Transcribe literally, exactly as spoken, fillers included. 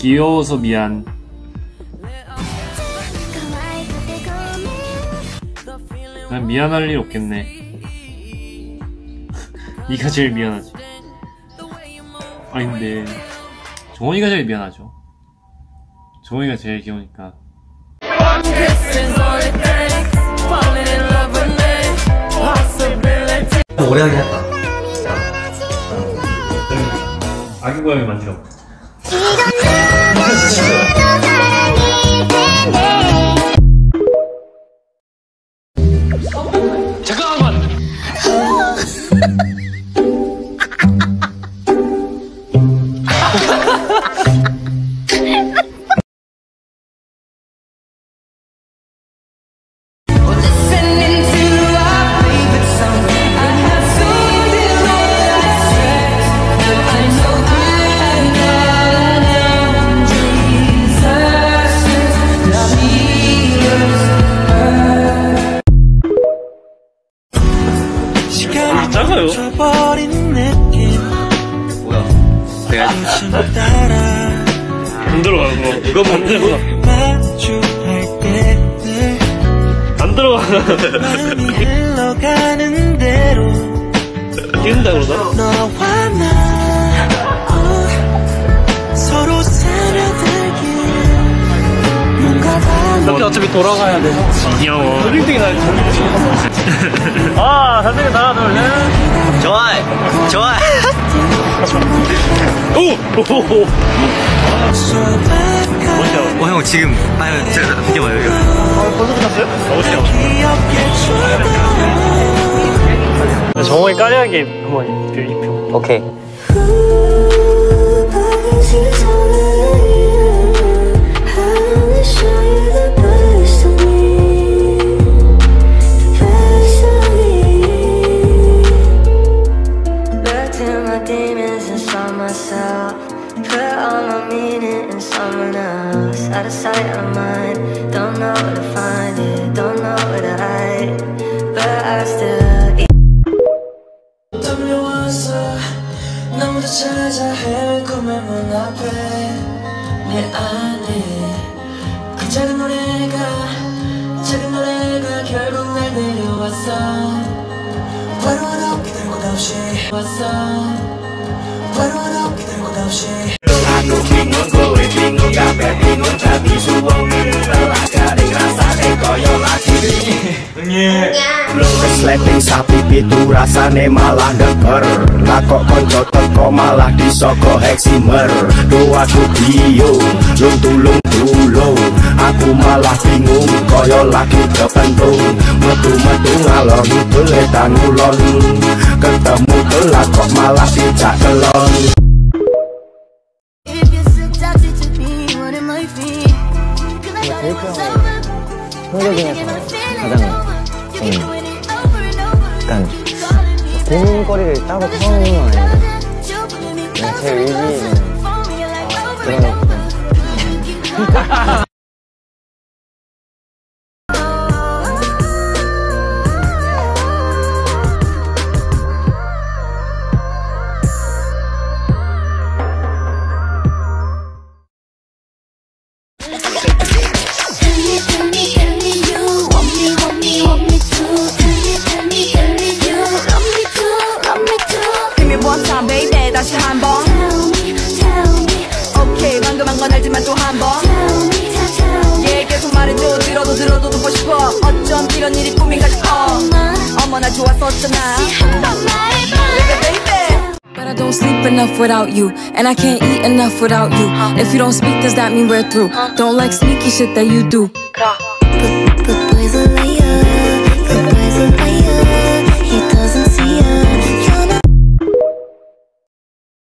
귀여워서 미안. 난 미안할 일 없겠네. 네가 제일 미안하지. 아니 근데 정원이가 제일 미안하죠. 정원이가 제일 귀여우니까. 오래 하긴 했다. 아기 고양이 만지러. 잠깐만. 아, 작아요? 뭐야? 내가 안 들어가, 그거. 이거 안 들어가. 안 들어가. 뛴다, 그러다? 근데 어차피 돌아가야 돼. 귀여워. 일등이 날 아, 선생님 하나, 둘, 셋. 좋아해. 좋아해. 오! 오호호. 어, 형 지금 아유, 제가 비켜봐요. 여기. 아, 벌써 끝났어요? 아, 정원이 까리하게 한번 입혀. 오케이. Out of sight, out of mind. Don't know where to find it, don't know where to hide, but I still eat. 떨려와서 너무도 찾아 헤매고 문 앞에 내 안에 그 작은 노래가 작은 노래가 결국 날 내려왔어. 바로바로 기다릴 곳 없이 왔어. 바로바로 기다릴 곳 없이. Aku bingung, kowe bingung, kabeh bingung, dadi suwung telah garing rasane kaya lagi Wes sleting sapi pitu rasane malah deger. Lah kok konco teko malah disoko heksimer. Do aku bingung, lung tulung tulung. Aku malah bingung, kaya lagi kepentung. Metu-metu ngalor ngidul edan ngulon. Ketemu telah kok malah dijak kelon. 형들 중에서 가장 좀 약간 고민거리를 따로 터놓는 건 아닌데 그냥 제 의지는 그런 다시 한번 오케이 방금 한 건 알지만 또 한번 yeah, 계속 말해줘 들어도 들어도 듣고 싶어 어쩜 이런 일이 꿈인가 싶어 어머나 좋았었잖아 baby baby But I don't sleep enough without you and I can't eat enough without you If you don't speak does that mean we're through Don't like sneaky shit that you do But, but boys